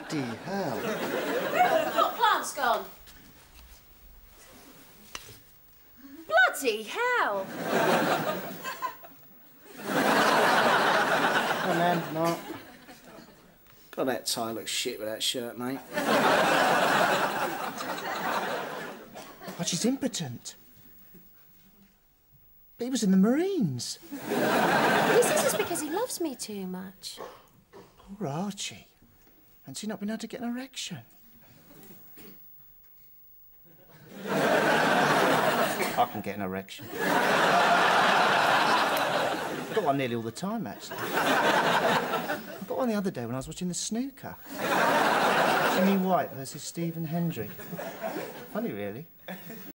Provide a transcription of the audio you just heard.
Bloody hell. What plant's gone? Bloody hell! Oh, man, Mark. God, that tie looks shit with that shirt, mate. Archie's impotent. But he was in the Marines. He says it's because he loves me too much. Poor Archie. Has he not been able to get an erection? I can get an erection. I've got one nearly all the time, actually. I got one the other day when I was watching the snooker. Jimmy White versus Stephen Hendry. Funny, really.